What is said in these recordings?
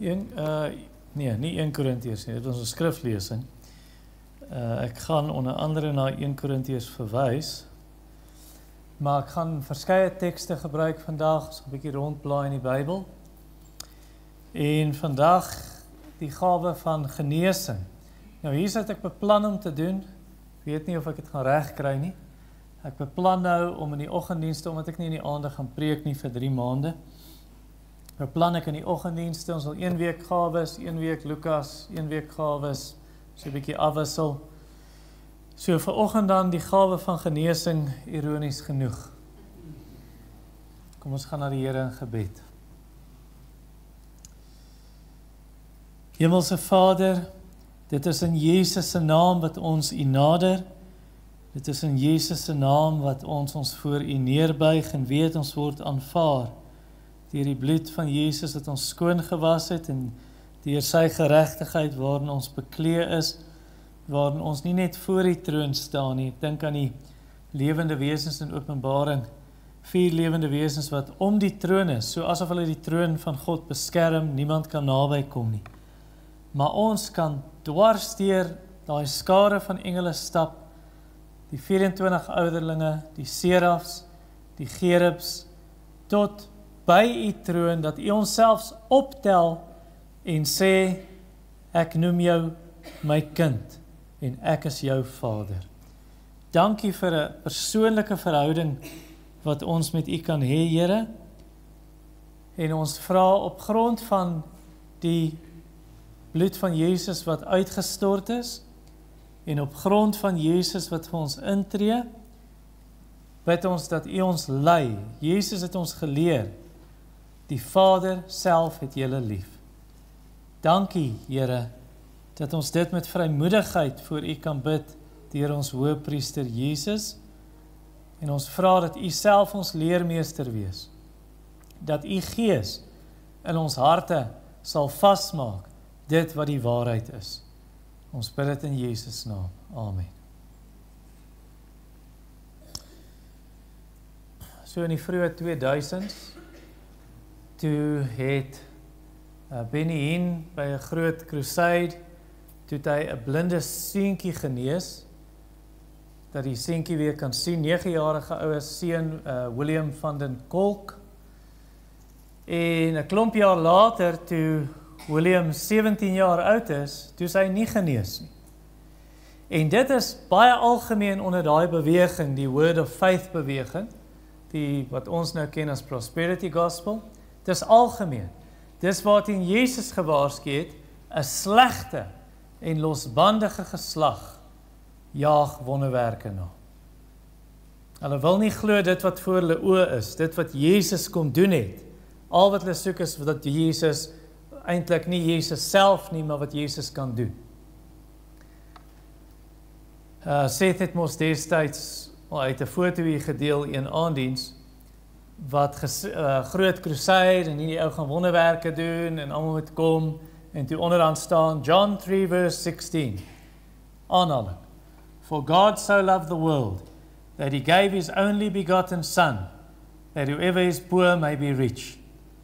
Nee, nie 1 Korintiërs nie, dit is 'n skriflesing. Ek gaan onder andere na 1 Korintiërs verwys, maar ek gaan verskeie tekste gebruik vandag, so 'n bietjie rondblaai in die Bybel. En vandag die gawe van genesing. Nou hier sit ek beplan om te doen, ek weet nie of ek dit gaan regkry nie. Ek beplan nou om in die oggenddienste, omdat ek nie in die aande gaan preek nie vir 3 maande. Beplan ek in die oggenddienste, ons sal 1 week gawes, 1 week Lukas, 1 week gawes, so 'n bietjie afwissel. So vanoggend dan die gawe van genesing, ironies genoeg. Kom ons gaan na die Here in gebed. Hemelse Vader, dit is in Jesus se naam wat ons U nader. Dit is in Jesus se naam wat ons voor U neerbuig en weet ons word aanvaar. Deur die bloed van Jesus het ons skoon gewas het en deur sy geregtigheid waarin ons bekleed is, waarin ons nie net voor die troon staan nie. Ek dink aan die lewende wesens in Openbaring, 4 lewende wesens wat om die troon is, so asof hulle die troon van God beskerm, niemand kan naby kom nie. Maar ons kan dwars deur daai skare van engele stap, die 24 ouderlinge, die serafs, die gerubs, tot by U troon, dat U ons selfs optel en sê, ek noem jou my kind, en ek is jou Vader. Dankie vir 'n persoonlike verhouding wat ons met U kan hê, Here, en ons vra op grond van die bloed van Jesus wat uitgestort is, en op grond van Jesus wat vir ons intree, bid ons dat U ons lei. Jesus het ons geleer, die Vader self het julle lief. Dankie, Here, dat ons dit met vrymoedigheid voor U kan bid, deur ons Hoëpriester Jesus, en ons vra dat U self ons leermeester wees, dat U Gees in ons harte sal vasmaak, dit wat die waarheid is. Ons bid dit in Jesus naam. Amen. So in die vroeë 2000s, toe het Benny Hinn by 'n groot crusade, toe het hy 'n blinde seentjie genees, dat die seentjie weer kan sien, 9-jarige ouer seun, William van den Kolk. En 'n klomp jaar later, toe William 17 jaar oud is, toe is hy nie genees nie. En dit is baie algemeen onder daai beweging, die Word of Faith beweging, die wat ons nou ken as Prosperity Gospel. Dis algemeen. Dis waarteen Jesus gewaarsku het, 'n slegte en losbandige geslag jaag wonderwerke na. Hulle wil nie glo dit wat voor hulle oë is, dit wat Jesus kom doen het. Al wat hulle soek is dat Jesus, eintlik nie Jesus self nie, maar wat Jesus kan doen. Seth het mos destyds, hy het 'n foto hier gedeel, een aanddiens, wat groot crusade, en die ou gaan wonderwerke doen, en almal moet kom, en toe onderaan staan, John 3 verse 16, aanhaling, For God so loved the world, that He gave His only begotten Son, that whoever is poor may be rich.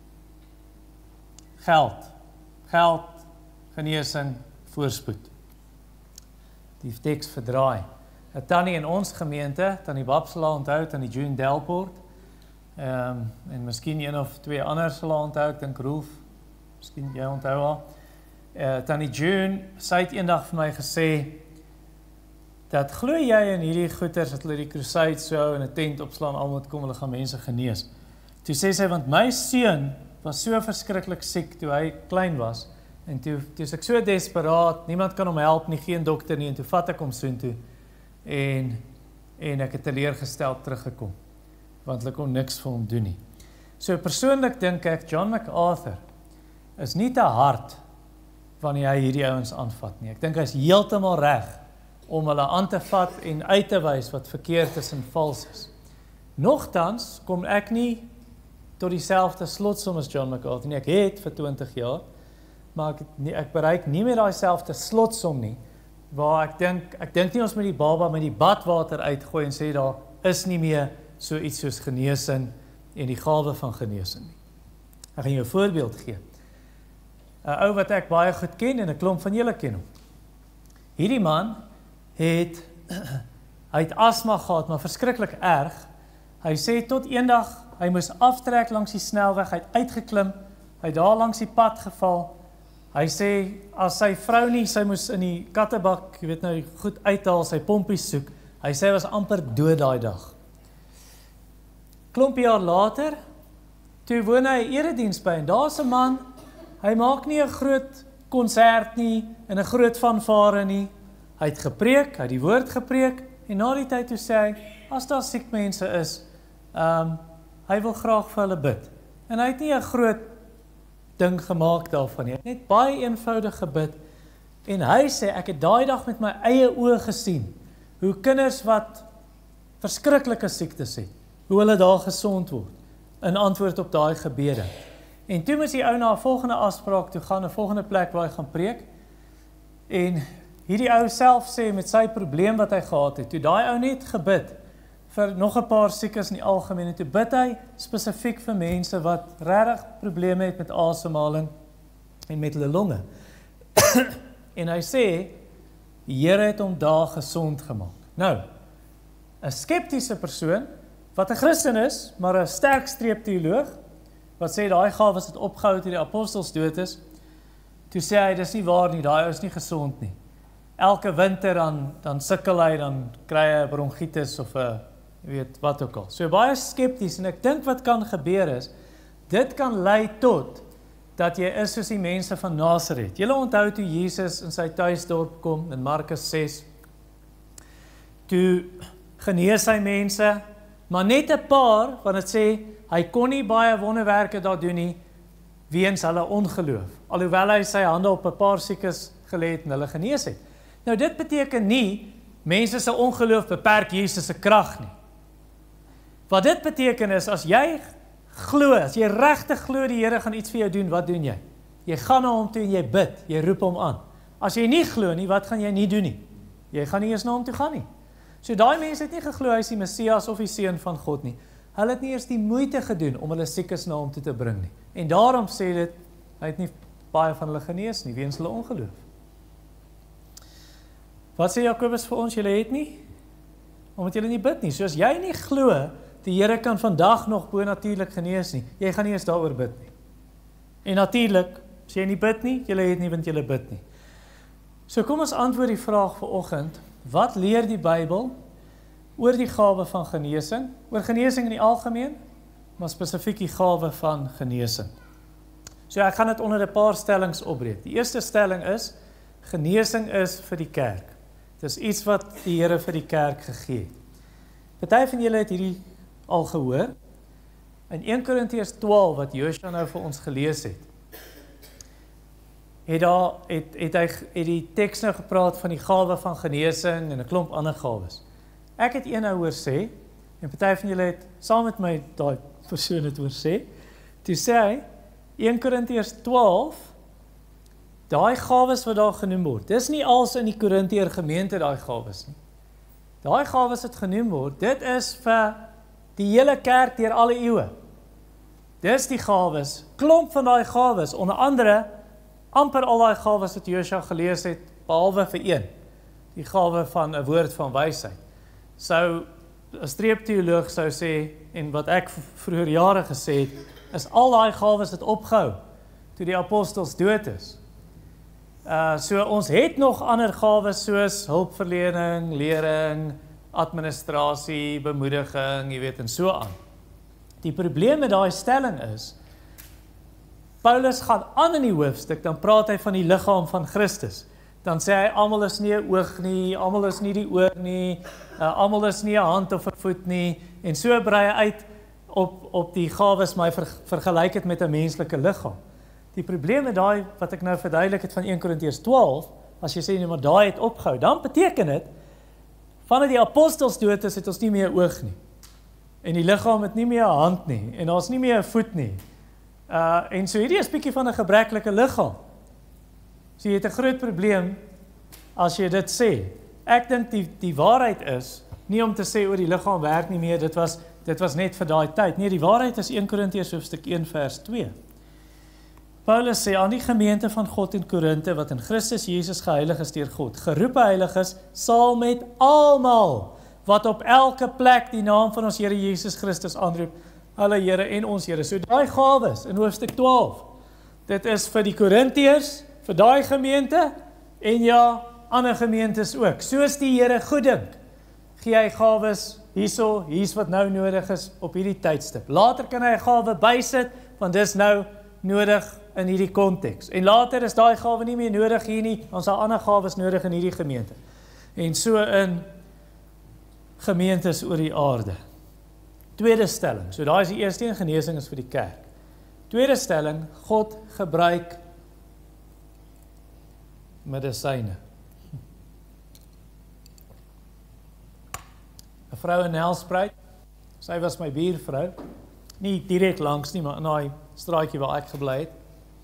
Geld, genesing, voorspoed. Die teks verdraai. 'n Tannie in ons gemeente, Tannie Bab sal onthou, Tannie June Delport, en miskien 1 of 2 ander sal onthou, ek dink Rolf, miskien jy onthou haar. Tannie June, sy het eendag vir my gesê, dat glo jy in hierdie goeters, dat hulle die crusade so in 'n tent opslaan, almal moet kom, hulle gaan mense genees. Toe sê sy, want my seun was so verskriklik siek toe hy klein was, en toe is ek so desperaat, niemand kan hom help nie, geen dokter nie, en toe vat ek hom soontoe, en ek het teleurgesteld teruggekom, want hulle kon niks vir hom doen nie. So persoonlik dink ek, John MacArthur is nie te hard wanneer hy hierdie ouens aanvat nie. Ek dink hy is heeltemal reg om hulle aan te vat en uit te wys wat verkeerd is en vals is. Nogtans kom ek nie tot dieselfde slotsom as John MacArthur nie. Ek het vir 20 jaar, maar ek bereik nie meer daai selfde slotsom nie, waar ek dink nie ons met die baba met die badwater uitgooi en sê daar is nie meer so iets soos genesing en die gawe van genesing nie. Ek gaan jou 'n voorbeeld gee. 'n ou wat ek baie goed ken en 'n klomp van julle ken hom. Hierdie man hy het asma gehad, maar verskriklik erg. Hy sê tot eendag, hy moes aftrek langs die snelweg, hy het uitgeklim, hy het daar langs die pad geval. Hy sê, as sy vrou nie, sy moes in die kattebak, jy weet nou, goed uithaal, sy pompies soek, hy sê, hy was amper dood daai dag. Klompie jaar later, toe woon hy 'n erediens by, en daar's 'n man, hy maak nie 'n groot konsert nie, en 'n groot fanfare nie, hy het gepreek, hy het die woord gepreek, en na die tyd toe sê hy, as daar siek mense is, hy wil graag vir hulle bid. En hy het nie 'n groot ding gemaak daarvan nie. Hy het net baie eenvoudig gebid. En hy sê, ek het daai dag met my eie oë gesien, hoe kinders wat verskriklike siektes het, hoe hulle daar gesond word, in antwoord op daai gebede. En toe moes die ou na 'n volgende afspraak toe gaan, 'n volgende plek waar hy gaan preek. En hierdie ou self sê met sy probleem wat hy gehad het, toe daai ou net gebid, vir nog 'n paar siekes in die algemeen, en toe bid hy spesifiek vir mense wat regtig probleme het met asemhaling en met hulle longe. En hy sê, die Here het hom daar gesond gemaak. Nou, 'n skeptiese persoon, wat 'n Christen is, maar 'n sterk streep teoloog, wat sê daai gawes het opgehou toe die apostels dood is, toe sê hy, dis nie waar nie, daai ou is nie gesond nie. Elke winter dan sukkel hy, dan kry hy 'n bronchitis of 'n weet wat ook al. So baie skepties, en ek dink wat kan gebeur is, dit kan lei tot, dat jy is soos die mense van Nasaret. Julle onthou toe Jesus in sy tuisdorp kom, in Markus 6, toe genees hy mense, maar net 'n paar, want dit sê, hy kon nie baie wonderwerke daar doen nie, weens hulle ongeloof, alhoewel hy sy hande op 'n paar siekes gelê het en hulle genees het. Nou dit beteken nie, mense se ongeloof beperk Jesus se krag nie. Wat dit beteken is, as jy glo, as jy regtig glo die Here gaan iets vir jou doen, wat doen jy? Jy gaan na hom toe en jy bid, jy roep hom aan. As jy nie glo nie, wat gaan jy nie doen nie? Jy gaan nie eens na hom toe gaan nie. So daai mense het nie geglo hy is die Messias of die Seun van God nie. Hulle het nie eers die moeite gedoen om hulle siekes na hom toe te bring nie. En daarom sê dit, hy het nie baie van hulle genees nie, weens hulle ongeloof. Wat sê Jakobus vir ons, julle het nie? Omdat julle nie bid nie. So as jy nie glo, die Here kan vandag nog bonatuurlik genees nie, jy gaan nie eens daaroor bid nie. En natuurlik, as jy nie bid nie, julle het nie, want julle bid nie. So kom ons antwoord die vraag vanoggend, wat leer die Bybel oor die gawe van genesing, oor genesing in die algemeen, maar spesifiek die gawe van genesing. So ek gaan dit onder 'n paar stellings opbreek. Die eerste stelling is, genesing is vir die kerk. Dit is iets wat die Here vir die kerk gegee het. Party van julle het hierdie al gehoor, in 1 Korintiërs 12, wat Joshua nou vir ons gelees het, het die teks nou gepraat van die gawe van genesing en 'n klomp ander gawes. Ek het een nou hoor sê, en party van julle het saam met my daai persoon het hoor sê, toe sê hy, 1 Korintiërs 12, daai gawes wat daar genoem word, dis nie als in die Korintiër gemeente daai gawes nie. Daai gawes wat genoem word, dit is vir die hele kerk deur alle eeue. Dis die gawes, klomp van daai gawes, onder andere, amper al daai gawes wat Joshua gelees het, behalwe vir een, die gawe van 'n woord van wysheid. Sou 'n streepteoloog sou sê, en wat ek vroeër jare gesê het, is al daai gawes het opgehou, toe die apostels dood is. So ons het nog ander gawes, soos hulpverlening, lering, administrasie, bemoediging, jy weet, en so aan. Die probleem met daai stelling is, Paulus gaan aan in die hoofstuk, dan praat hy van die liggaam van Christus. Dan sê hy, almal is nie 'n oog nie, almal is nie die oor nie, almal is nie 'n hand of 'n voet nie, en so brei hy uit op die gawes, maar hy vergelyk het met 'n menslike liggaam. Die probleem met daai, wat ek nou verduidelik het van 1 Korintiërs 12, as jy sê, nee, maar daai het opgehou, dan beteken dit, vanaf die apostels dood is, het ons nie meer 'n oog nie. En die liggaam het nie meer 'n hand nie, en daar's nie meer 'n voet nie. En so hierdie is bietjie van 'n gebreklike liggaam. So jy het 'n groot probleem as jy dit sê. Ek dink die waarheid is, nie om te sê oor die liggaam werk nie meer, dit was net vir daai tyd. Nee, die waarheid is 1 Korintiërs hoofstuk 1 vers 2. Paulus sê aan die gemeente van God in Korinthe, wat in Christus Jesus geheilig is deur God, geroepe heiliges, sal met almal, wat op elke plek die naam van ons Here Jesus Christus aanroep, hulle Here en ons Here. So daai gawes in hoofstuk 12, dit is vir die Korintiërs, vir daai gemeente, en ja, ander gemeentes ook. Soos die Here goed dink, gee hy gawes hier's wat nou nodig is op hierdie tydstip. Later kan hy 'n gawe bysit, want dis nou nodig in hierdie konteks. En later is daai gawe nie meer nodig hier nie, ons sal ander gawes nodig in hierdie gemeente. En so in gemeentes oor die aarde. Tweede stelling, so daai is die eerste een, genesing is vir die kerk. Tweede stelling, God gebruik medisyne. 'n Vrou in Nelspruit, sy was my buurvrou, nie direk langs nie, maar in daai straatjie waar ek gebly het.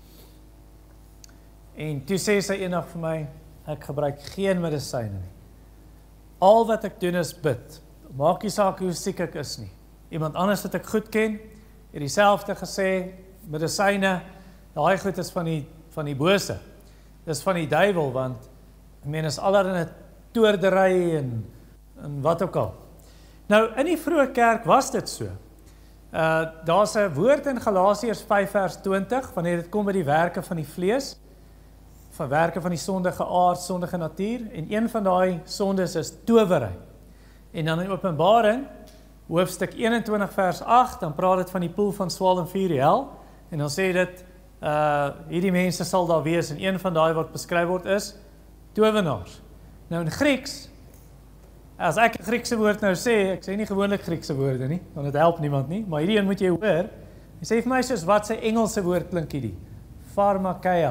En toe sê sy eendag vir my, ek gebruik geen medisyne nie. Al wat ek doen is bid. Maak nie saak hoe siek ek is nie. Iemand anders wat ek goed ken, het dieselfde gesê, medisyne, daai goed is van die bose. Dis van die duiwel, want ek meen is allerlei toordery en wat ook al. Nou, in die vroeë kerk was dit so. Daar's 'n woord in Galasiërs 5 vers 20, wanneer dit kom by die werke van die vlees, van werke van die sondige aard, sondige natuur, en een van daai sondes is towery. En dan in Openbaring, hoofstuk 21 vers 8, dan praat dit van die poel van swaal en vuur, die hel, en dan sê dit, hierdie mense sal daar wees, en een van daai wat beskryf word is, towenaars. Nou in Grieks, as ek 'n Griekse woord nou sê, ek sê nie gewoonlik Griekse woorde nie, want dit help niemand nie, maar hierdie een moet jy hoor, jy sê vir my soos wat sy Engelse woord klink hierdie, pharmakeia,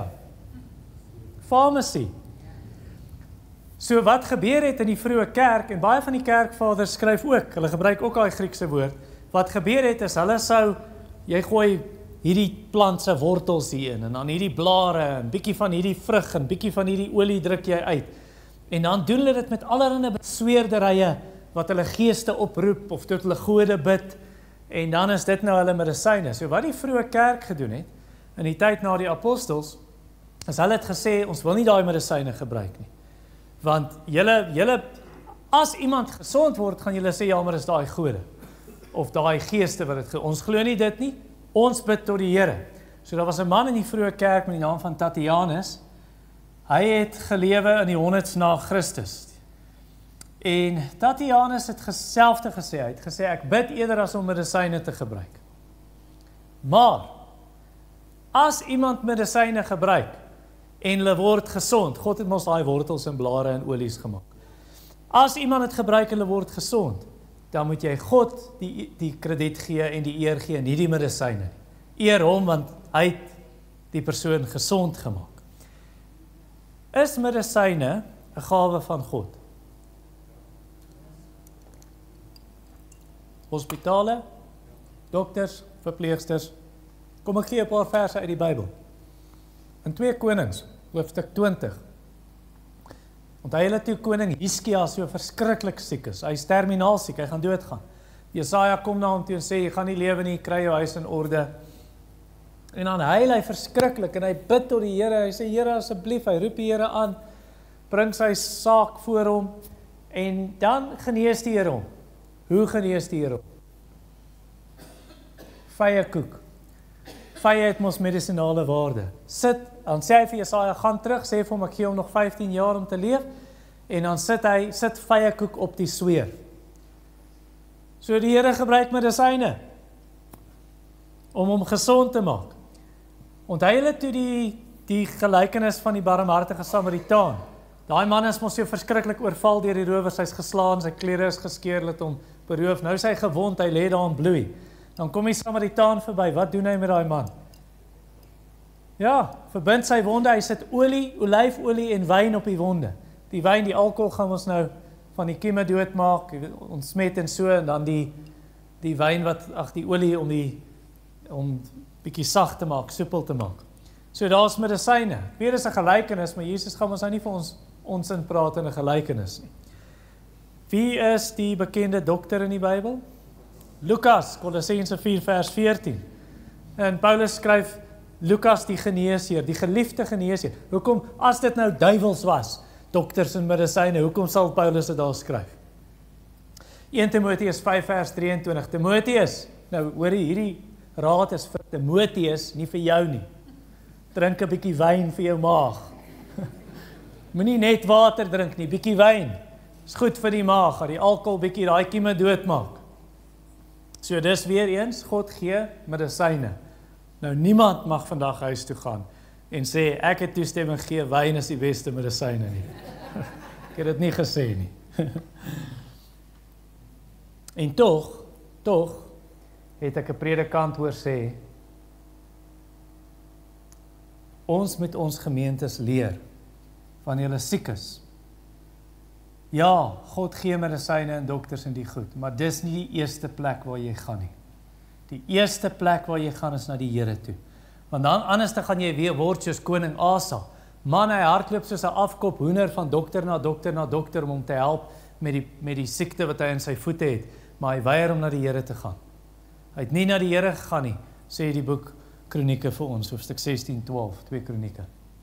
pharmacy. So wat gebeur het in die vroeë kerk, en baie van die kerkvaders skryf ook, hulle gebruik ook daai Griekse woord, wat gebeur het is, hulle sou, jy gooi hierdie plant se wortels hierin, en dan hierdie blare, en bietjie van hierdie vrug, en bietjie van hierdie olie druk jy uit, en dan doen hulle dit met allerlei besweerderye, wat hulle geeste oproep, of tot hulle gode bid, en dan is dit nou hulle medisyne. So wat die vroeë kerk gedoen het, in die tyd na die apostels, is hulle het gesê, ons wil nie daai medisyne gebruik nie. Want julle, as iemand gesond word, gaan julle sê, ja, maar is daai gode, of daai geeste wat het, ons glo nie dit nie, ons bid tot die Here. So daar was 'n man in die vroeë kerk met die naam van Tatianus, hy het gelewe in die 100s na Christus. En Tatianus het selfde gesê, hy het gesê, ek bid eerder as om medisyne te gebruik. Maar, as iemand medisyne gebruik, en hulle word gesond, God het mos daai wortels en blare en olies gemaak. As iemand het gebruik en hulle word gesond, dan moet jy God die krediet gee en die eer gee, nie die medisyne. Eer hom, want hy het die persoon gesond gemaak. Is medisyne 'n gawe van God? Hospitale, dokters, verpleegsters. Kom ek gee 'n paar verse uit die Bybel. In 2 Konings, hoofstuk 20. Onthou julle toe koning Hiskia so verskriklik siek is. Hy is terminaal siek, hy gaan doodgaan. Jesaja kom na hom toe en sê, jy gaan nie lewe nie, kry jou huis in orde. En dan huil hy verskriklik en hy bid tot die Here. Hy sê, Here asseblief, hy roep die Here aan, bring sy saak voor hom en dan genees die Here hom. Hoe genees die Here hom? Vye koek. Vye het mos medisinale waarde. Sit, dan sê hy vir Jesaja, gaan terug, sê vir hom, ek gee hom nog 15 jaar om te leef, en dan sit vye koek op die sweer. So die Here gebruik medisyne om hom gesond te maak. Onthou julle toe die gelykenis van die barmhartige Samaritaan. Daai man is mos so verskriklik oorval deur die rowers, hy's geslaan, sy klere is geskeur, het hom beroof, nou is hy gewond, hy lê daar en bloei. Dan kom die Samaritaan verby, wat doen hy met daai man? Ja, verbind sy wonde, hy sit olie, olyfolie en wyn op die wonde. Die wyn, die alkohol gaan ons nou van die kieme doodmaak, ontsmet en so, en dan die wyn die olie om bietjie sag te maak, soepel te maak. So daar's medisyne. Ek weet dis 'n gelykenis, maar Jesus gaan ons nou nie vir ons in praat in 'n gelykenis nie. Wie is die bekende dokter in die Bybel? Lukas, Kolossense 4 vers 14. En Paulus skryf Lukas die geneesheer, die geliefde geneesheer. Hoekom, as dit nou duivels was, dokters en medisyne, hoekom sal Paulus dit daar skryf? 1 Timoteus 5 vers 23, Timoteus, nou hoor jy, hierdie raad is vir Timoteus, nie vir jou nie. Drink 'n bietjie wyn vir jou maag. Moenie net water drink nie, bietjie wyn. Is goed vir die maag, dat die alkohol bietjie daai kieme doodmaak. So dis weer eens, God gee medisyne. Nou niemand mag vandag huis toe gaan en sê, ek het toestemming gee, wyn is die beste medisyne nie. Ek het dit nie gesê nie. En tog, het ek 'n predikant hoor sê, ons moet ons gemeentes leer, van julle siek is. Ja, God gee medisyne en dokters en die goed, maar dis nie die eerste plek waar jy gaan nie. Die eerste plek waar jy gaan is na die Here toe. Want dan anders dan gaan jy weer word soos koning Asa. Man, hy hardloop soos 'n afkop hoender van dokter na dokter na dokter om hom te help met die siekte wat hy in sy voete het, maar hy weier om na die Here te gaan. Hy het nie na die Here gegaan nie, sê die boek Kronieke vir ons, hoofstuk 16:12, 2 Kronieke.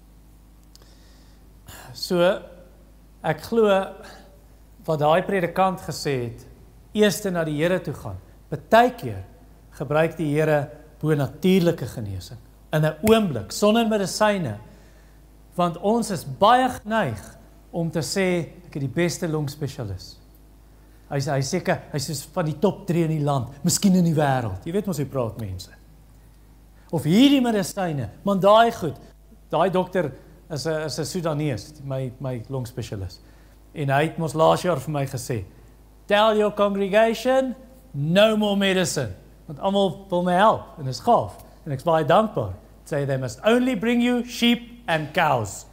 So, ek glo wat daai predikant gesê het, eerste na die Here toe gaan. Partykeer gebruik die Here bonatuurlike genesing in 'n oomblik sonder medisyne, want ons is baie geneig om te sê ek het die beste longspesialis. Hy seker, hy is van die top 3 in die land, miskien in die wêreld. Jy weet mos hoe praat mense. Of hierdie medisyne, man daai goed. Daai dokter is 'n Sudanees, my longspesialis. En hy het mos laas jaar vir my gesê, tell your congregation, no more medicine. Want almal wil my help, en is gaaf. En ek is baie dankbaar. Say they must only bring you sheep and cows.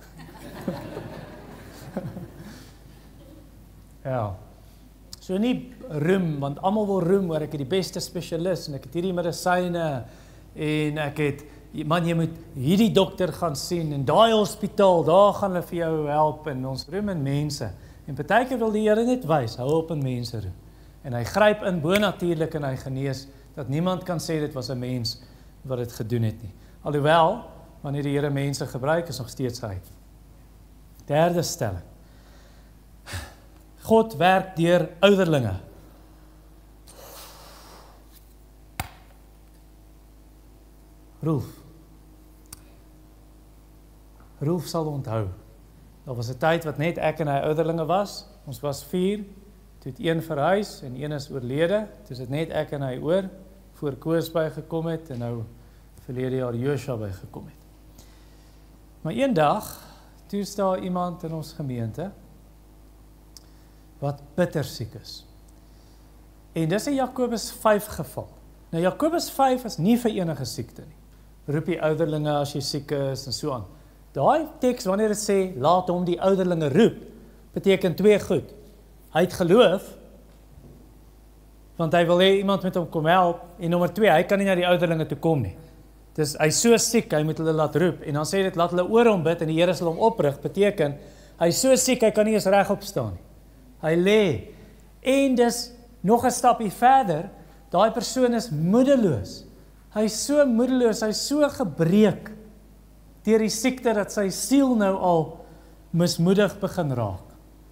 Ja. So nie roem, want almal wil roem oor ek het die beste spesialis en ek het hierdie medisyne en ek het, man jy moet hierdie dokter gaan sien en daai hospitaal, daar gaan hulle vir jou help en ons roem in mense. En partykeer wil die Here net wys, hou op in mense roem. En hy gryp in bonatuurlik en hy genees, dat niemand kan sê dit was 'n mens wat dit gedoen het nie. Alhoewel, wanneer die Here mense gebruik, is nog steeds hy. Derde stelling. God werk deur ouderlinge. Rolf sal onthou. Daar was 'n tyd wat net ek en hy ouderlinge was. Ons was 4, toe het een verhuis en een is oorlede. Toe is dit net ek en hy oor, voor Koos bygekom het en nou verlede jaar Joshua bygekom het. Maar eendag, toe is daar iemand in ons gemeente wat bitter siek is. En dis 'n Jakobus 5 geval. Nou Jakobus 5 is nie vir enige siekte nie. Roep die ouderlinge as jy siek is en so aan. Daai teks wanneer dit sê laat hom die ouderlinge roep, beteken 2 goed. Hy het geloof, want hy wil hê iemand met hom kom help, en nommer 2, hy kan nie na die ouderlinge toe kom nie. Dus hy is so siek, hy moet hulle laat roep, en dan sê dit, laat hulle oor hom bid, en die Here sal hom oprig, beteken, hy is so siek, hy kan nie eens regop staan nie. Hy lê, en dis nog 'n stapie verder, daai persoon is moedeloos. Hy is so moedeloos, hy is so gebreek deur die siekte, dat sy siel nou al mismoedig begin raak.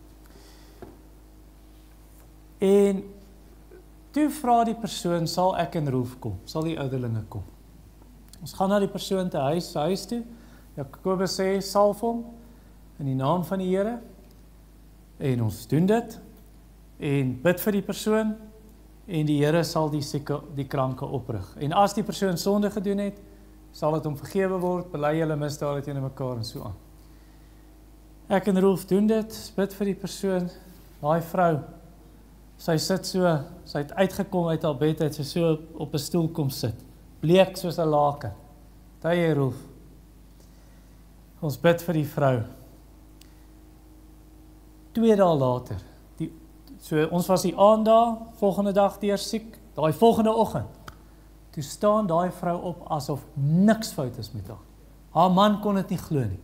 En toe vra die persoon, sal ek en Rolf kom, sal die ouderlinge kom. Ons gaan na die persoon te huis toe, Jakobus sê, salf hom, in die naam van die Here, en ons doen dit, en bid vir die persoon, en die Here sal die kranke oprig. En as die persoon sonde gedoen het, sal dit hom vergewe word, bely hulle misdade teenoor mekaar en so aan. Ek en Rolf doen dit, bid vir die persoon, daai vrou, sy sit so, sy het uitgekom uit haar bed, het sy so op 'n stoel kom sit, bleek soos 'n laken. Daai Rolf. Ons bid vir die vrou. 2 dae later, ons was die aand daar, volgende dag deur siek, daai volgende oggend, toe staan daai vrou op asof niks fout is met haar. Haar man kon dit nie glo nie.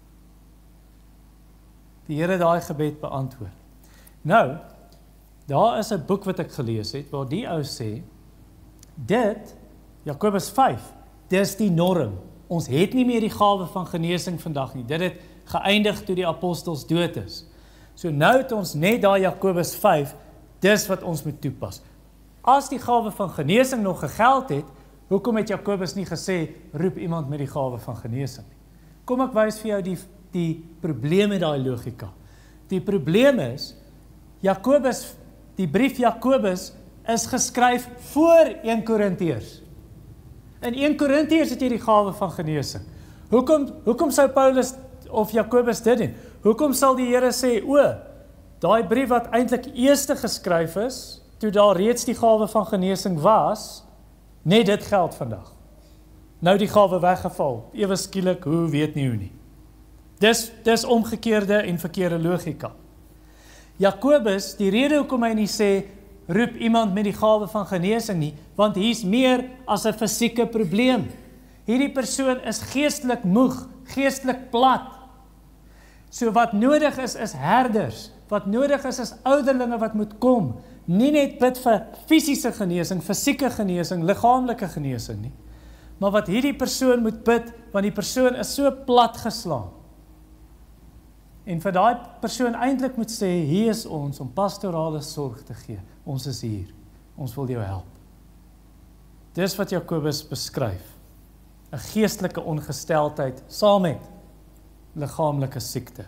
Die Here het daai gebed beantwoord. Nou, daar is 'n boek wat ek gelees het, waar die ou sê, dit, Jakobus 5, dis die norm. ons het nie meer die gawe van genesing vandag nie. Dit het geëindig toe die apostels dood is. So nou het ons net daar Jakobus 5, dis wat ons moet toepas. As die gawe van genesing nog gegeld het, hoekom het Jakobus nie gesê, roep iemand met die gawe van genesing nie? Kom ek wys vir jou die probleem met daai logika. Die probleem is, die brief Jakobus is geskryf voor 1 Korintiërs. In 1 Korintiërs het jy die gawe van genesing. Hoekom sou Paulus of Jakobus dit doen? Hoekom sal die Here sê, daai brief wat eintlik eerste geskryf is, toe daar reeds die gawe van genesing was, net dit geld vandag. Nou die gawe weggeval, ewe skielik, hoe weet nie hoe nie. Dis omgekeerde en verkeerde logika. Jakobus, die rede hoekom hy nie sê, roep iemand met die gawe van genesing nie, want hier's meer as 'n fisieke probleem. Hierdie persoon is geestelik moeg, geestelik plat. So wat nodig is herders, wat nodig is ouderlinge wat moet kom, nie net bid vir fisiese genesing, fisieke genesing, liggaamlike genesing nie, maar wat hierdie persoon moet bid, want die persoon is so plat geslaan. En vir daai persoon eintlik moet sê, hier is ons om pastorale sorg te gee. Ons is hier. Ons wil jou help. Dis wat Jakobus beskryf. 'n Geestelike ongesteldheid saam met liggaamlike siekte.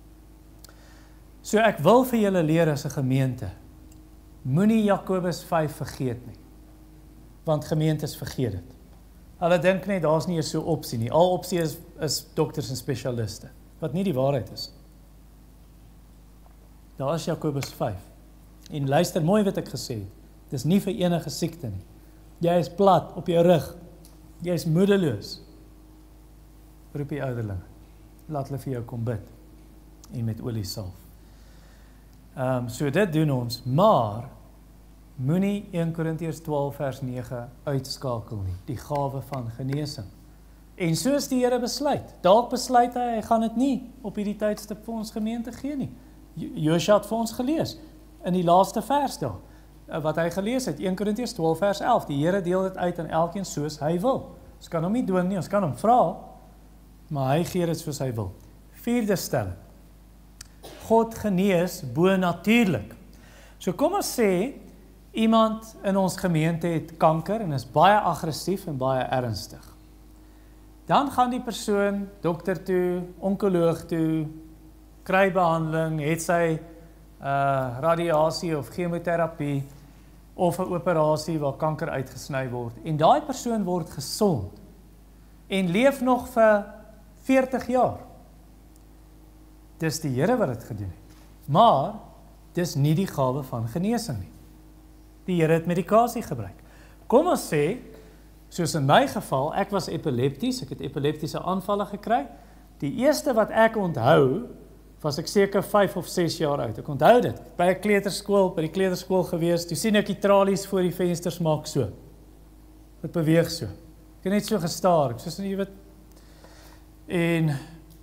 So ek wil vir julle leer as 'n gemeente, moenie Jakobus 5 vergeet nie. Want gemeentes vergeet dit. Hulle dink net, daar's nie so 'n opsie nie. Al opsie is dokters en spesialiste, wat nie die waarheid is. Daar is Jakobus 5. En luister mooi wat ek gesê het. Dis nie vir enige siekte nie. Jy is plat op jou rug. Jy is moedeloos. Roep die ouderlinge. Laat hulle vir jou kom bid. En met olie salf. So dit doen ons, maar moenie 1 Korintiërs 12 vers 9 uitskakel nie. Die gawe van genesing. En soos die Here besluit. Dalk besluit hy gaan dit nie op hierdie tydstip vir ons gemeente gee nie. Josua het vir ons gelees, in die laaste vers daar, wat hy gelees het, 1 Korintiërs 12 vers 11, die Here deel dit uit aan elkeen soos hy wil. Ons kan hom nie dwing nie, ons kan hom vra, maar hy gee dit soos hy wil. 4de stelling, God genees bo-natuurlik. So kom ons sê, iemand in ons gemeente het kanker, en is baie aggressief en baie ernstig. Dan gaan die persoon dokter toe, onkoloog toe, kry behandeling, het sy radiasie of chemoterapie of 'n operasie waar kanker uitgesny word. En daai persoon word gesond en leef nog vir 40 jaar. Dis die Here wat dit gedoen het. Maar dis nie die gawe van genesing nie. Die Here het medikasie gebruik. Kom ons sê, soos in my geval, ek was epilepties, ek het epileptiese aanvalle gekry. Die eerste wat ek onthou, was ek seker 5 of 6 jaar oud. Ek onthou dit, by 'n kleuterskool, by die kleuterskool gewees, toe sien ek die tralies voor die vensters maak so. Dit beweeg so. Ek het net so gestaar, ek soos jy weet. En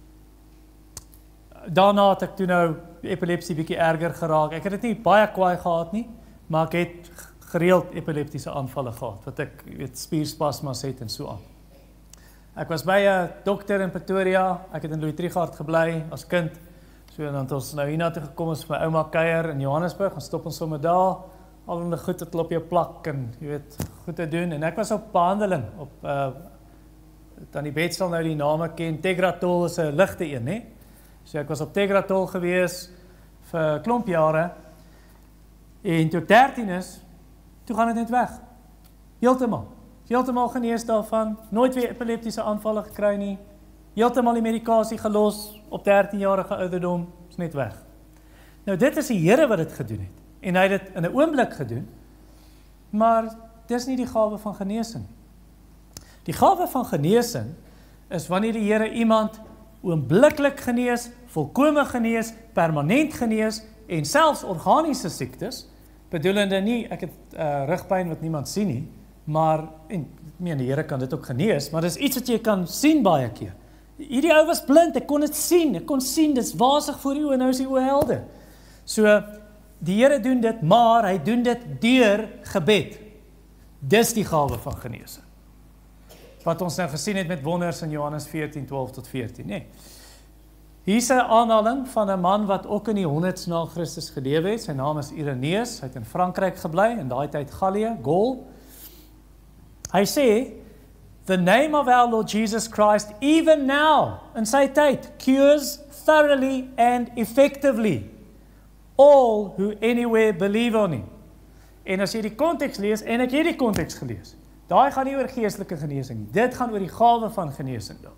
daarna het ek toe nou die epilepsie bietjie erger geraak. Ek het dit nie baie kwaai gehad nie, maar ek het gereeld epileptiese aanvalle gehad, wat ek spierspasmas het en so aan. Ek was by 'n dokter in Pretoria, ek het in Louis Trichardt gebly as kind. So dan het ons nou hiernatoe gekom, ons my ouma kuier in Johannesburg, ons stop ons sommer daar, al in die goed wat op jou plak en jy weet, goed te doen. En ek was op behandeling, op Tannie Bet sal nou die name ken, Tegretol is 'n ligte een, hè? So ek was op Tegretol gewees vir 'n klomp jare. En toe 13 is, toe gaan dit net weg. Heeltemal genees daarvan, nooit weer epileptiese aanvalle gekry nie. Heeltemal die medikasie gelos op 13-jarige ouderdom, is net weg. Nou dit is die Here wat dit gedoen het. En hy het dit in 'n oomblik gedoen, maar dis nie die gawe van genesing. Die gawe van genesing is wanneer die Here iemand oombliklik genees, volkome genees, permanent genees en selfs organiese siektes, bedoelende nie, ek het rugpyn wat niemand sien nie, maar en die Here kan dit ook genees, maar dis iets wat jy kan sien baie keer. Hierdie ou was blind, ek kon sien, dis wasig voor die oë, nou is die oë helder. So, die Here doen dit, maar hy doen dit deur gebed. Dis die gawe van genesing. wat ons nou gesien het met wonders in Johannes 14:12 tot 14, nee. Hier is 'n aanhaling van 'n man wat ook in die 100s na Christus gelewe het. Sy naam is Irenaeus, hy het in Frankryk gebly, in daai tyd Gallië, Gaul. Hy sê, the name of our Lord Jesus Christ, even now, in sy tyd, cures thoroughly and effectively all who anywhere believe on him. En as jy die konteks lees, en ek het die konteks gelees, daai gaan nie oor geestelike genesing nie, dit gaan oor die gawe van genesing daar.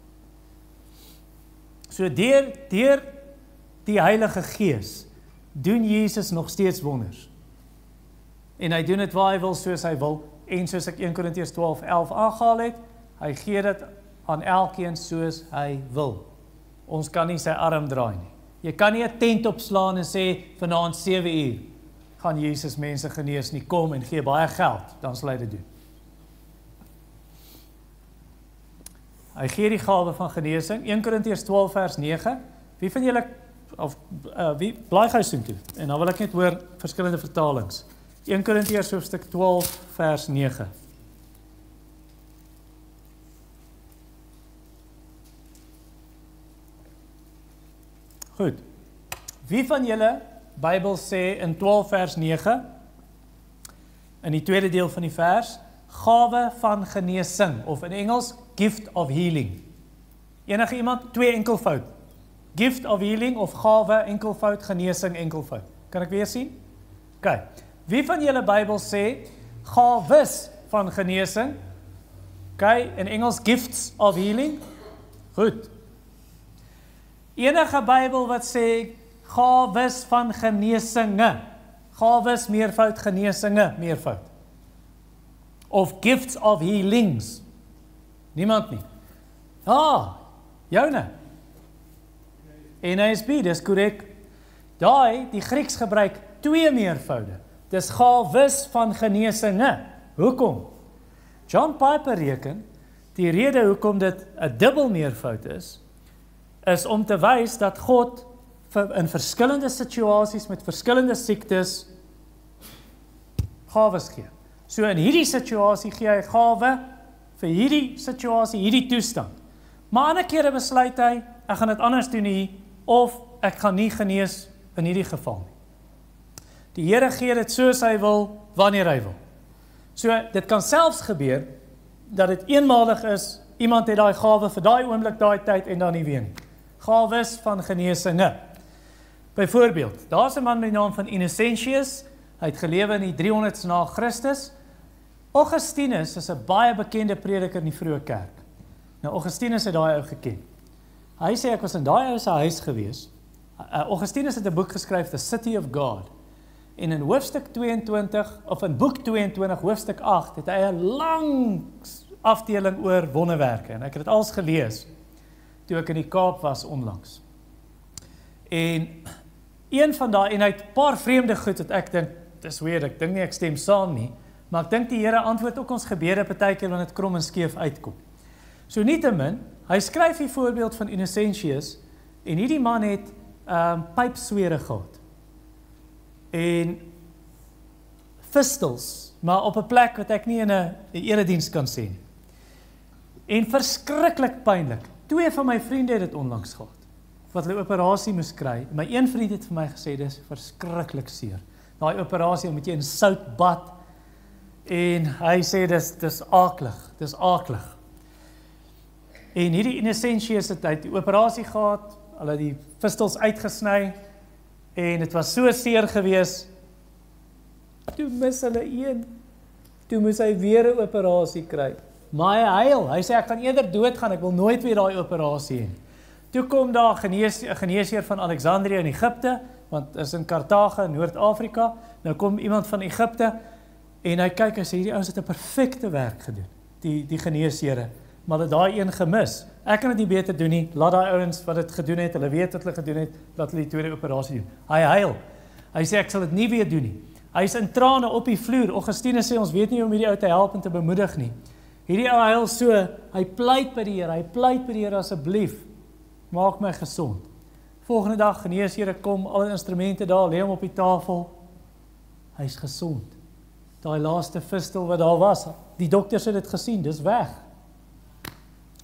So deur die Heilige Gees doen Jesus nog steeds wonders. En hy doen dit waar hy wil, soos hy wil, en soos ek 1 Korintiërs 12:11 aangehaal het, hy gee dit aan elkeen soos hy wil. Ons kan nie sy arm draai nie. Jy kan nie 'n tent opslaan en sê, vanaand 7 uur, gaan Jesus mense genees nie, kom en gee baie geld, dan sal hy dit doen. Hy gee die gawe van genesing, 1 Korintiërs 12 vers 9, wie van julle, of wie, blaai gou soontoe, en dan wil ek net hoor verskillende vertalings. 1 Korintiërs hoofstuk 12 vers 9. Goed, wie van julle, Bybel sê in 12 vers 9, in die tweede deel van die vers, gawe van genesing, of in Engels, gift of healing. Enige iemand? 2 enkelvoud. Gift of healing of gawe enkelvoud, genesing enkelvoud. Kan ek weer sien? OK. Wie van julle Bybel sê gawes van genesing? OK, in Engels gifts of healing? Goed. Enige Bybel wat sê gawes van genesinge. Gawes meervoud, genesinge meervoud. Of gifts of healings. Niemand nie. Joune. NASB, dis korrek. Daai, die Grieks gebruik 2 meervoude. Dis gawes van genesinge. Hoekom? John Piper reken, die rede hoekom dit 'n dubbel meervoud is om te wys dat God in verskillende situasies met verskillende siektes gawes gee. So in hierdie situasie gee hy gawe vir hierdie situasie, hierdie toestand. Maar ander kere besluit hy, ek gaan dit anders doen hier, of ek gaan nie genees in hierdie geval nie. Die Here gee dit soos hy wil, wanneer hy wil. So dit kan selfs gebeur, dat dit eenmalig is, iemand het daai gawe vir daai oomblik, daai tyd, en dan nie weer nie. Gawes van genesinge. Byvoorbeeld, daar is 'n man met die naam van Innocentius, hy het gelewe in die 300s na Christus. Augustinus is 'n baie bekende prediker in die vroeë kerk. Nou, Augustinus het daai ou geken. Hy sê, ek was in daai ou se huis gewees. Augustinus het 'n boek geskryf, The City of God. En in hoofstuk 22, of in boek 22, hoofstuk 8, het hy 'n lang afdeling oor wonderwerke. En ek het dit als gelees, toe ek in die Kaap was onlangs. En een van daai, en hy het 'n paar vreemde goed, wat ek dink, dis weird, ek dink nie ek stem saam nie, maar ek dink die Here antwoord ook ons gebede partykeer wanneer dit krom en skeef uitkom. So nietemin, hy skryf die voorbeeld van Innocentius, en hierdie man het pypswere gehad. En fistels, maar op 'n plek wat ek nie in 'n erediens kan sê nie. En verskriklik pynlik. 2 van my vriende het dit onlangs gehad, wat hulle operasie moes kry. My een vriend het vir my gesê, dis verskriklik seer. Daai operasie, moet jy in sout bad, en hy sê, dis aaklig. En hierdie Innocentius het uit die operasie gehad, hulle die fistels uitgesny, en dit was so seer gewees, toe mis hulle een, toe moes hy weer 'n operasie kry, maar hy huil, hy sê, ek gaan eerder doodgaan, ek wil nooit weer daai operasie hê. Toe kom daar 'n geneesheer van Alexandrië in Egipte, want is in Kartage in Noord-Afrika, nou kom iemand van Egipte, en hy kyk, hy sê, hierdie ouens het 'n perfekte werk gedoen, die geneeshere, maar hulle daai een gemis. Ek kan dit nie beter doen nie, laat daai ouens wat dit gedoen het, hulle weet wat hulle gedoen het, laat hulle die tweede operasie doen. Hy huil, hy sê, ek sal dit nie weer doen nie. Hy is in trane op die vloer. Augustinus sê, ons weet nie hoe om hierdie ou te help en te bemoedig nie. Hierdie ou huil so, hy pleit by die Here, asseblief, maak my gesond. Volgende dag, geneesheer kom, al die instrumente daar, lê hom op die tafel, hy is gesond. Daai laaste fistel wat daar was, die dokters het dit gesien, dis weg.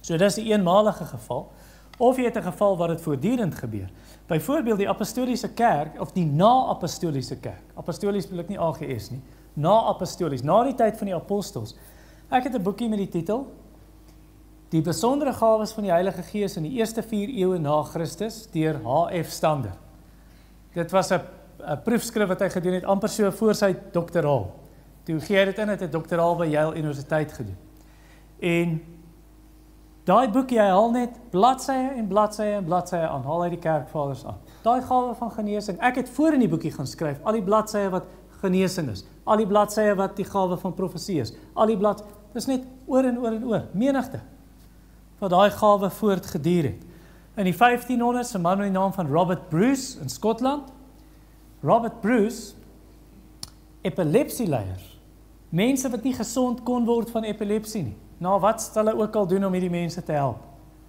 So dis 'n eenmalige geval, of jy het 'n geval waar dit voortdurend gebeur. Byvoorbeeld die apostoliese kerk, of die na-apostoliese kerk. Apostolies wil ek nie AGS nie. Na-apostolies, na die tyd van die apostels. Ek het 'n boekie met die titel Die besondere gawes van die Heilige Gees in die eerste 4 eeue na Christus deur H.F. Stander. Dit was 'n proefskrif wat hy gedoen het amper so voor sy doktoraal. Toe gee hy dit in, het 'n doktoraal by Yale Universiteit gedoen. En daai boekie, hy haal net bladsye en bladsye en bladsye aan, haal hy die kerkvaders aan. Daai gawe van genesing, ek het voor in die boekie gaan skryf, al die bladsye wat genesing is, al die bladsye wat die gawe van profesie is, al die dis net oor en oor en oor, menigte, wat daai gawe voortgeduur het. In die 1500s, 'n man met die naam van Robert Bruce in Skotland. Robert Bruce, epilepsieleiers, mense wat nie gesond kon word van epilepsie nie. Nou, wat sal hulle ook al doen om hierdie mense te help?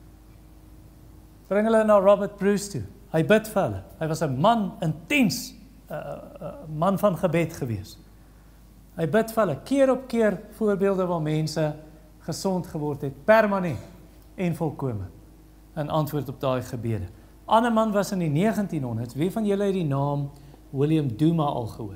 Bring hulle na Robert Bruce toe. Hy bid vir hulle. Hy was 'n man, intens, man van gebed gewees. Hy bid vir hulle, keer op keer voorbeelde waar mense gesond geword het, permanent en volkome, in antwoord op daai gebede. Ander man was in die 1900s, wie van julle het die naam William Duma al gehoor?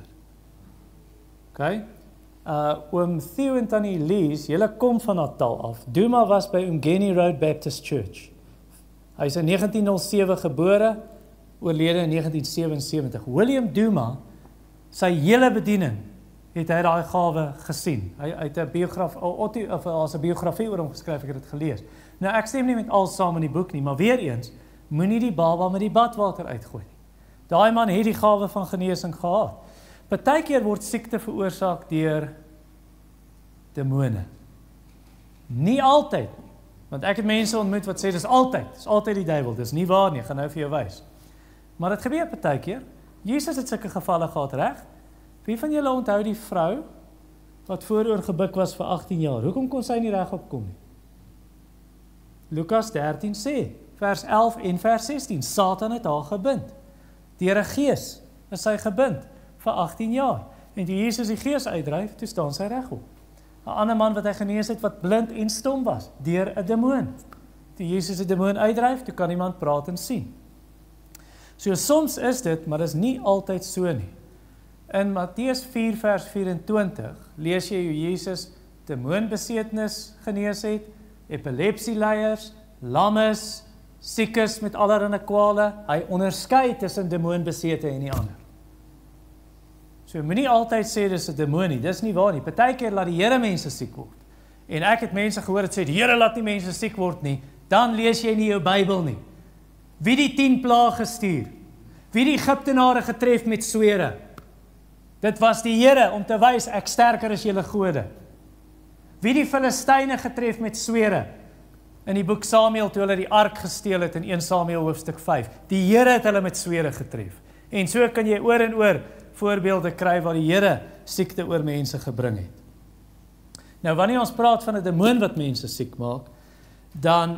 Okay. Oom Theo en Tannie Lees, julle kom van Natal af. Duma was by Umgeni Road Baptist Church. Hy is in 1907 gebore, oorlede in 1977. William Duma, sy hele bediening, het hy daai gawe gesien. Hy het 'n biografie oor hom geskryf, ek het dit gelees. Nou, ek stem nie met al saam in die boek nie, maar weer eens, moenie die baba met die badwater uitgooi nie. Daai man het die gawe van genesing gehad. Partykeer word siekte veroorsaak deur demone. Nie altyd nie, want ek het mense ontmoet wat sê, dis altyd die duiwel, dis nie waar nie, ek gaan nou vir jou wys. Maar dit gebeur partykeer. Jesus het sulke gevalle gehad, reg? Wie van julle onthou die vrou wat vooroor gebuk was vir 18 jaar? Hoekom kon sy nie regop kom nie? Lukas 13 sê, vers 11 en vers 16, Satan het haar gebind. Deur 'n gees is sy gebind vir 18 jaar. En toe Jesus die gees uitdryf, toe staan sy regop. 'n Ander man wat hy genees het wat blind en stom was, deur 'n demoon. Toe Jesus die demoon uitdryf, toe kan iemand praat en sien. So soms is dit, maar dis nie altyd so nie. In Matteus 4 vers 24 lees jy hoe Jesus demoonbesetenis genees het, epilepsieleiers, lammes, siekes met allerlei kwale. Hy onderskei tussen demoonbesete en die ander. So moenie altyd sê dis 'n demoon nie, dis nie waar nie. Partykeer laat die Here mense siek word. En ek het mense gehoor wat sê die Here laat nie mense siek word nie. Dan lees jy nie jou Bybel nie. Wie die 10 plaae gestuur? Wie die Egiptenare getref met swere? Dit was die Here om te wys ek sterker as julle gode. Wie die Filistyne getref met swere? In die boek Samuel toe hulle die ark gesteel het in 1 Samuel hoofstuk 5. Die Here het hulle met swere getref. En so kan jy oor en oor voorbeelde kry waar die Here siekte oor mense gebring het. Nou wanneer ons praat van 'n demoon wat mense siek maak, dan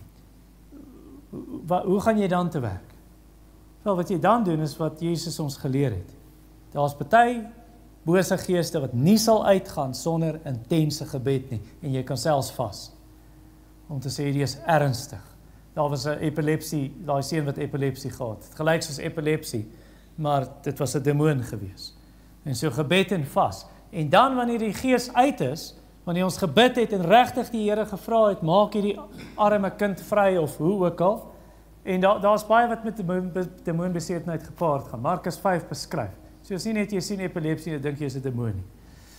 hoe gaan jy dan te werk? Wel, wat jy dan doen is wat Jesus ons geleer het. Daar's party bose geeste wat nie sal uitgaan sonder intense gebed nie, en jy kan selfs vas, om te sê die is ernstig. Daar was 'n epilepsie, daai seun wat epilepsie gehad het, gelyk soos epilepsie, maar dit was 'n demoon gewees. En so gebed en vas. En dan wanneer die gees uit is, wanneer ons gebid het en regtig die Here gevra het, maak hierdie arme kind vry of hoe ook al. En daar's baie wat met demoonbesetenheid gepaard gaan. Markus 5 beskryf. So as nie net jy sien epilepsie, dan dink jy is 'n demoon nie.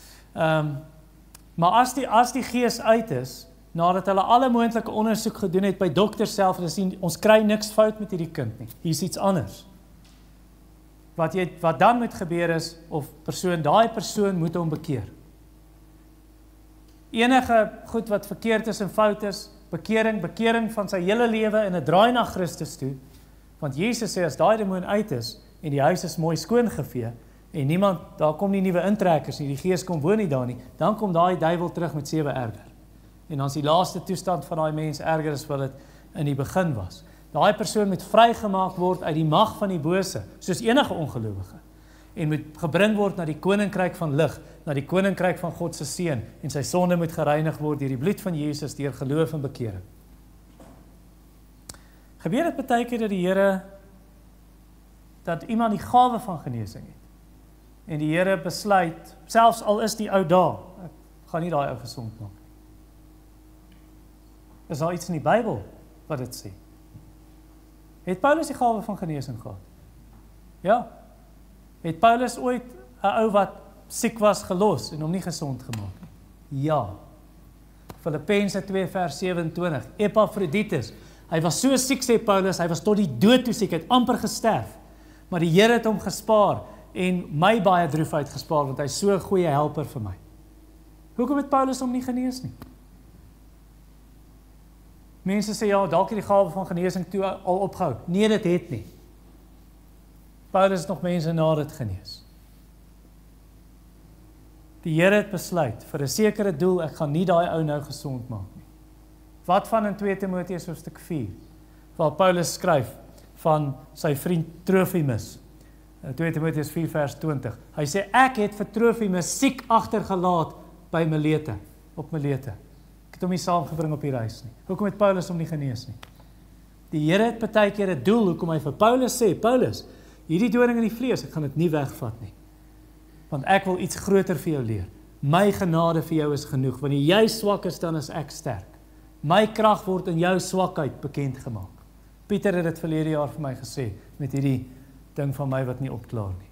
Maar as die gees uit is, nadat hulle alle moontlike ondersoek gedoen het by dokters self, en sien ons kry niks fout met hierdie kind nie. Hier's iets anders. Wat dan moet gebeur is, of daai persoon moet hom bekeer. Enige goed wat verkeerd is en fout is, bekering van sy hele lewe en 'n draai na Christus toe, want Jesus sê as daai demoon uit is, en die huis is mooi skoongevee, en daar kom nie nuwe intrekkers nie, die gees kom woon nie daar nie, dan kom daai duiwel terug met 7 erger. En dan is die laaste toestand van daai mens erger as wat dit in die begin was. Daai persoon moet vrygemaak word uit die mag van die bose, soos enige ongelowige, en moet gebring word na die koninkryk van lig, na die koninkryk van God se seun, en sy sonde moet gereinig word deur die bloed van Jesus, deur geloof en bekering. Gebeur dit baie keer dat die Here, dat iemand die gawe van genesing het. En die Here besluit, selfs al is die ou daar, ek gaan nie daai ou gesond maak. Is daar iets in die Bybel wat dit sê? Het Paulus die gawe van genesing gehad? Ja. Het Paulus ooit 'n ou wat siek was gelos en hom nie gesond gemaak nie? Ja. Filippense 2 vers 27, Epaphroditus, hy was so siek, sê Paulus, hy was tot die dood toe siek, hy het amper gesterf, maar die Here het hom gespaar, en my baie droefheid gespaar, want hy is so 'n goeie helper vir my. Hoekom het Paulus hom nie genees nie? Mense sê, ja, dalk het die gawe van genesing toe al opgehou. Nee, dit het nie. Paulus het nog mense na dit genees. Die Here het besluit, vir 'n sekere doel, ek gaan nie daai ou nou gesond maak nie. Wat van in 2 Timoteus hoofstuk 4, waar Paulus skryf van sy vriend Trofimus, 2 Timoteus 4 vers 20, hy sê, ek het vir Trofimus siek agtergelaat by Milete, op Milete. Ek het hom nie saamgebring op die reis nie. Hoekom het Paulus hom nie genees nie? Die Here het baie keer 'n doel, hoekom hy vir Paulus sê, Paulus, hierdie doring in die vlees, ek gaan dit nie wegvat nie. Want ek wil iets groter vir jou leer. My genade vir jou is genoeg. Wanneer jy swak is, dan is ek sterk. My krag word in jou swakheid bekend gemaak. Pieter het dit verlede jaar vir my gesê, met hierdie ding van my wat nie opklaar nie.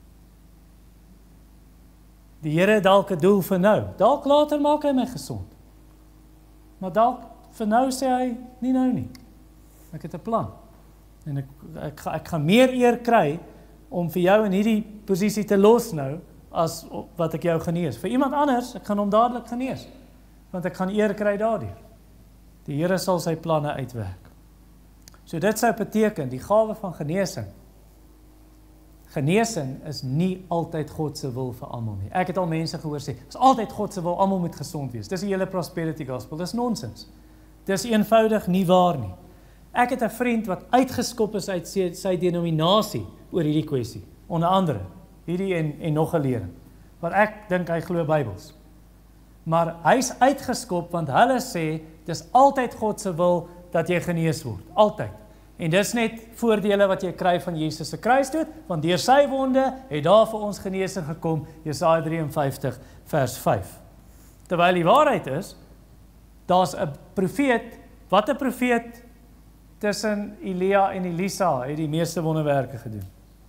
Die Here het dalk 'n doel vir nou. Dalk later maak hy my gesond. Maar dalk vir nou sê hy, nie nou nie. Ek het 'n plan. En ek gaan meer eer kry om vir jou in hierdie posisie te los nou, as wat ek jou genees. Vir iemand anders, ek gaan hom dadelik genees, want ek gaan eer kry daardeur. Die Here sal sy planne uitwerk. So dit sou beteken, die gawe van genesing. Genesing is nie altyd God se wil vir almal nie. Ek het al mense gehoor sê, is altyd God se wil, almal moet gesond wees. Dis die hele prosperity gospel, dis nonsens. Dis eenvoudig nie waar nie. Ek het 'n vriend wat uitgeskop is uit sy denominasie oor hierdie kwessie, onder andere, hierdie en nog 'n lering, wat ek dink hy glo Bybels. Maar hy's uitgeskop want hulle sê, dis altyd God se wil dat jy genees word, altyd. En dis net voordele wat jy kry van Jesus se kruisdood, want deur sy wonde het daar vir ons genesing gekom, Jesaja 53 vers 5. Terwyl die waarheid is, daar's 'n profeet, wat 'n profeet tussen Elia en Elisa het die meeste wonderwerke gedoen.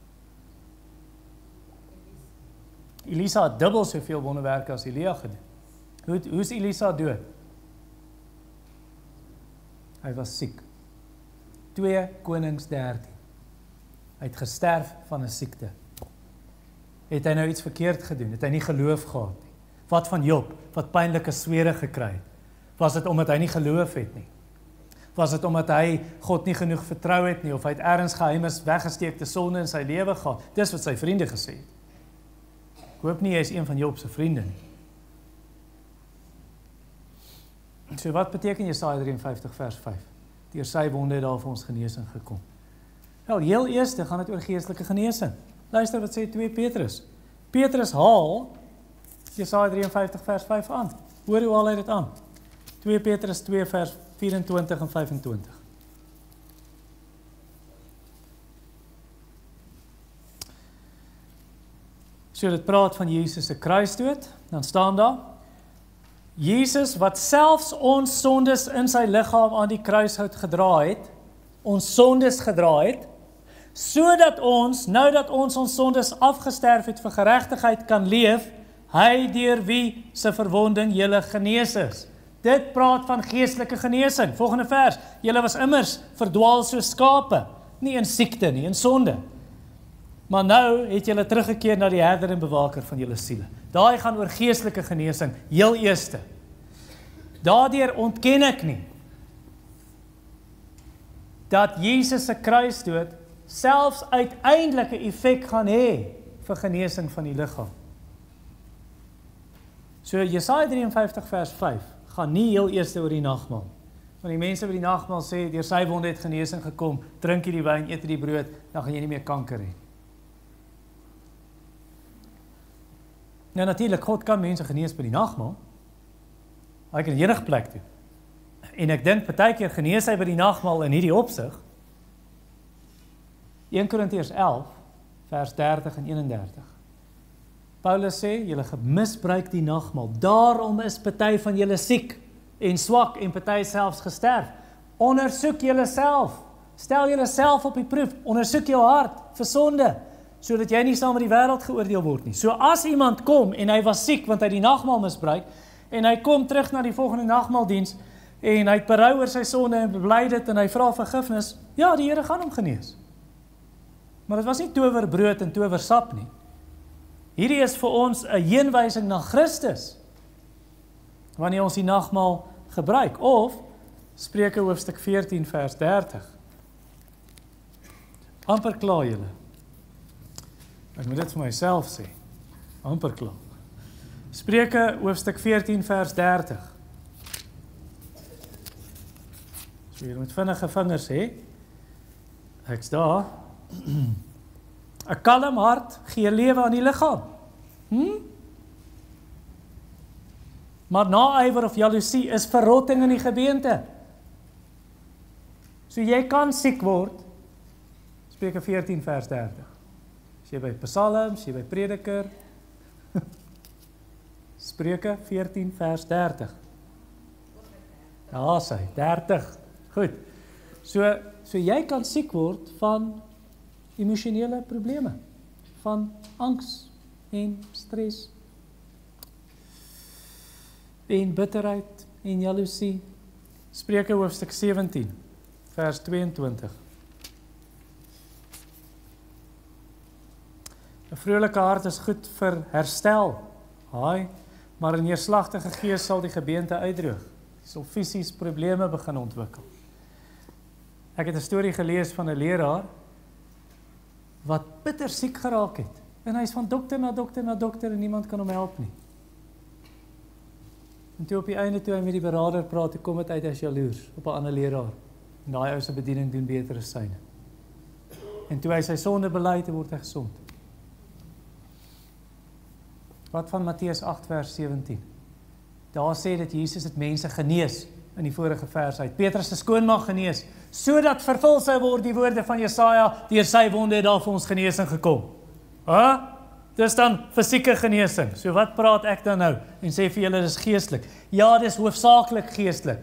Elisa het dubbel soveel wonderwerke as Elia gedoen. Hoe is Elisa dood? Hy was siek. 2 Konings 13. Hy het gesterf van 'n siekte. Het hy nou iets verkeerd gedoen? Het hy nie geloof gehad nie? Wat van Job, wat pynlike swere gekry het? Was dit omdat hy nie geloof het nie? Was dit omdat hy God nie genoeg vertrou het nie, of hy het ergens geheimes weggesteekte sonde in sy lewe gehad? Dis wat sy vriende gesê het. Ek hoop nie hy is een van Job se vriende nie. So wat beteken Jesaja 53 vers 5? Deur sy wonde het daar vir ons genesing gekom. Wel, heel eerste gaan dit oor geestelike genesing. Luister wat sê 2 Petrus. Petrus haal Jesaja 53 vers 5 aan. Hoor hoe haal hy dit aan? 2 Petrus 2 vers 24 en 25. So dit praat van Jesus se kruisdood, dan staan daar, Jesus wat selfs ons sondes in sy liggaam aan die kruishout gedra het, ons sondes gedra het, sodat ons, nou dat ons sondes afgesterf het vir geregtigheid kan leef, hy deur wie se verwonding julle genees is. Dit praat van geestelike genesing. Volgende vers, julle was immers verdwaal soos skape, nie in siekte nie, in sonde. Maar nou het julle teruggekeer na die herder en bewaker van julle siele. Daai gaan oor geestelike genesing, heel eerste. Daardeur ontken ek nie dat Jesus se kruisdood selfs uiteindelik 'n effek gaan hê vir genesing van die liggaam. So Jesaja 53 vers 5 gaan nie heel eerste oor die nagmaal. Want die mense by die nagmaal sê, deur sy wonde het genesing gekom, drink hierdie wyn, eet hierdie brood, dan gaan jy nie meer kanker hê. Nou natuurlik, God kan mense genees by die nagmaal. Hy kan enige plek toe. En ek dink partykeer genees hy by die nagmaal in hierdie opsig, 1 Korintiërs 11, vers 30 en 31. Paulus sê, julle misbruik die nagmaal. Daarom is party van julle siek en swak en party selfs gesterf. Ondersoek julleself. Stel julleself op die proef. Ondersoek jou hart vir sonde, sodat jy nie saam met die wêreld geoordeel word nie. So as iemand kom en hy was siek want hy die nagmaal misbruik en hy kom terug na die volgende nagmaaldiens en hy het berou oor sy sonde en bely dit en hy vra vergifnis, ja, die Here gaan hom genees. Maar dit was nie towerbrood en towersap nie. Hierdie is vir ons 'n heenwysing na Christus wanneer ons die nagmaal gebruik. Of Spreuke hoofstuk 14 vers 30. Amper klaar julle. Ek moet dit vir myself sê. Amper klaar. Spreuke hoofstuk 14 vers 30. So jy moet vinnige vingers hê. Ek's daar. 'n kalm hart gee lewe aan die liggaam. Maar naaiwer of jaloesie is verrotting in die gebeente. So jy kan siek word. Spreuke 14 vers 30. As jy by Psalms, jy by Prediker. Spreuke 14 vers 30. Ja, sy 30. Goed. So jy kan siek word van emosionele probleme, van angs en stres en bitterheid en jaloesie. Spreuke hoofstuk 17 vers 22. 'n vrolike hart is goed vir herstel. Haai, maar 'n neerslagtige gees sal die gebeente uitdroog. Jy sal fisies probleme begin ontwikkel. Ek het 'n storie gelees van 'n leraar wat bitter siek geraak het. En hy is van dokter na dokter na dokter en niemand kan hom help nie. En toe op die einde toe hy met die beraader praat, toe kom dit uit as jaloers op 'n ander leraar. En daai ou se bediening doen beter as syne. En toe hy sy sonde bely, word hy gesond. Wat van Matteus 8 vers 17? Daar sê dat Jesus het mense genees in die vorige vers uit. Petrus se skoonmaag genees, sodat vervul sou word die woorde van Jesaja, deur sy wonde het daar vir ons genesing gekom. Dis dan fisieke genesing. So wat praat ek dan nou? En sê vir julle dis geestelik. Ja, dis hoofsaaklik geestelik.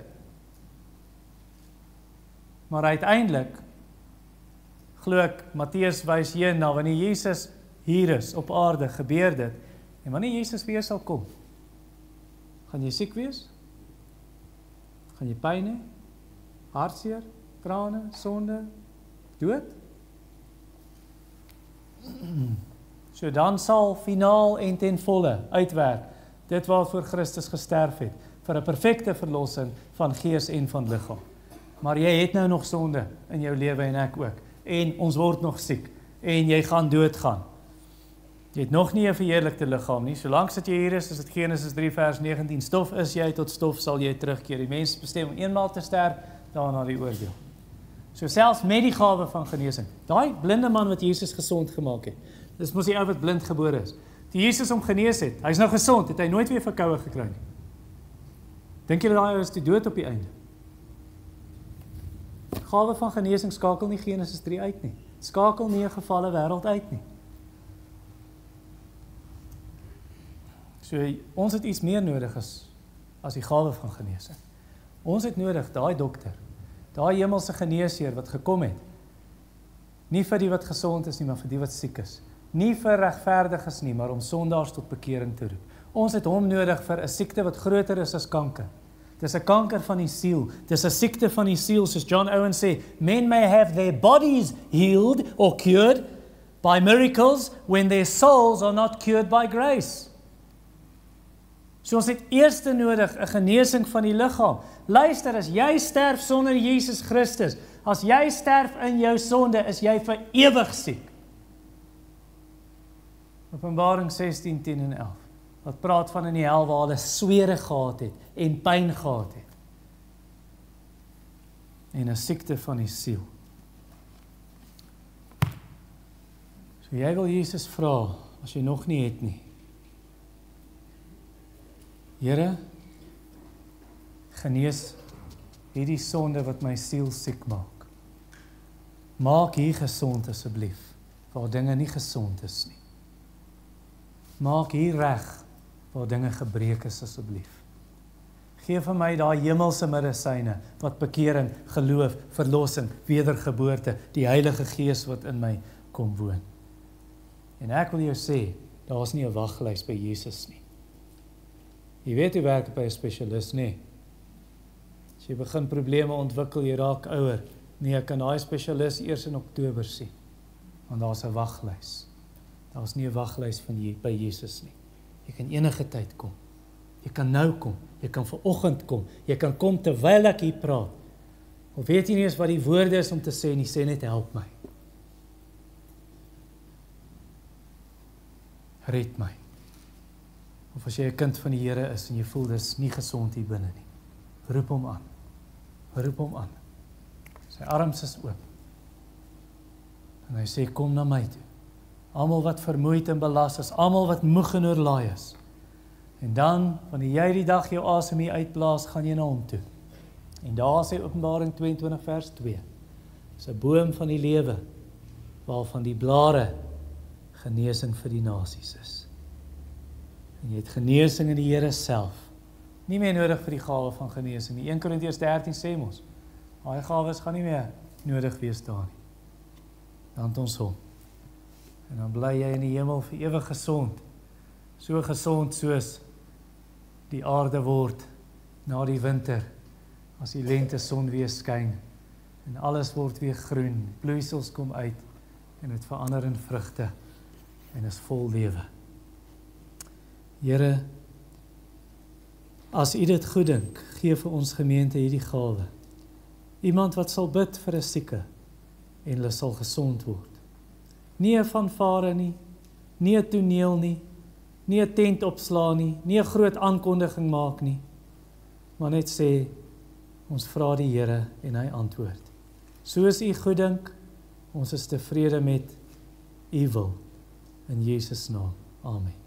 Maar uiteindelik glo ek Matteus wys heen na wanneer Jesus hier is op aarde, gebeur dit. En wanneer Jesus weer sal kom, gaan jy siek wees? Gaan jy pyn hê? Hartseer, trane, sonde, dood? So dan sal finaal en ten volle uitwerk dit waarvoor Christus gesterf het, vir 'n perfekte verlossing van gees en van liggaam. Maar jy het nou nog sonde in jou lewe en ek ook. En ons word nog siek en jy gaan doodgaan. Jy het nog nie 'n verheerlikte liggaam nie. Solank dit jy hier is dit Genesis 3 vers 19. Stof is jy, tot stof sal jy terugkeer. Die mens bestem om eenmaal te sterf, daarna die oordeel. So selfs met die gawe van genesing. Daai blinde man wat Jesus gesond gemaak het. Dis mos die ou wat blind gebore is. Die Jesus hom genees het. Hy's nou gesond, het hy nooit weer verkoue gekry nie. Dink julle daai ou is toe dood op die einde? Gawe van genesing skakel nie Genesis 3 uit nie. Skakel nie 'n gevalle wêreld uit nie. So ons het iets meer nodig as die gawe van genesing. Ons het nodig daai dokter, daai hemelse geneesheer wat gekom het. Nie vir die wat gesond is nie, maar vir die wat siek is. Nie vir regverdiges nie, maar om sondaars tot bekering te roep. Ons het hom nodig vir 'n siekte wat groter is as kanker. Dis 'n kanker van die siel. Dis 'n siekte van die siel, soos John Owen sê, men may have their bodies healed or cured by miracles when their souls are not cured by grace. So ons het eers nodig 'n genesing van die liggaam. Luister, as jy sterf sonder Jesus Christus, as jy sterf in jou sonde, is jy vir ewig siek. Openbaring 16, 10 en 11. Wat praat van in die hel waar hulle swere gehad het en pyn gehad het. En 'n siekte van die siel. So jy wil Jesus vra, as jy nog nie het nie. Here, genees hierdie sonde wat my siel siek maak. Maak hier gesond asseblief, waar dinge nie gesond is nie. Maak hier reg, waar dinge gebreek is asseblief. Gee vir my daai hemelse medisyne, wat bekering, geloof, verlossing, wedergeboorte, die Heilige Gees wat in my kom woon. En ek wil jou sê, daar is nie 'n waglys by Jesus nie. Jy weet hoe werk by 'n spesialis, nee. As jy begin probleme ontwikkel, jy raak ouer, nee, ek kan daai spesialis eers in Oktober sien, want daar's 'n waglys. Daar's nie 'n waglys by Jesus nie. Jy kan enige tyd kom. Jy kan nou kom, jy kan vanoggend kom, jy kan kom terwyl ek hier praat. Of weet jy nie eens wat die woorde is om te sê nie, sê net help my. Red my. Of as jy 'n kind van die Here is en jy voel dis nie gesond hier binne nie, roep hom aan. Roep hom aan. Sy arms is oop. En hy sê, kom na my toe. Almal wat vermoeid en belas is, almal wat moeg en oorlaai is. En dan, wanneer jy die dag jou asem hier uitblaas, gaan jy na hom toe. En daar sê Openbaring 22 vers 2, is 'n boom van die lewe, waarvan die blare genesing vir die nasies is. En jy het genesing in die Here self. Nie meer nodig vir die gawe van genesing nie. 1 Korintiërs 13 sê mos, daai gawes gaan nie meer nodig wees daar nie. Dan het ons hom. En dan bly jy in die hemel vir ewig gesond. So gesond soos die aarde word na die winter, as die lente son weer skyn, en alles word weer groen, bloeisels kom uit, en het verander in vrugte, en is vol lewe. Here, as U dit goed dink, gee vir ons gemeente hierdie gawe. Iemand wat sal bid vir 'n sieke, en hulle sal gesond word. Nie 'n fanfare nie, nie 'n toneel nie, nie 'n tent opslaan nie, nie 'n groot aankondiging maak nie, maar net sê, ons vra die Here en hy antwoord. Soos U goed dink, ons is tevrede met U wil. In Jesus naam. Amen.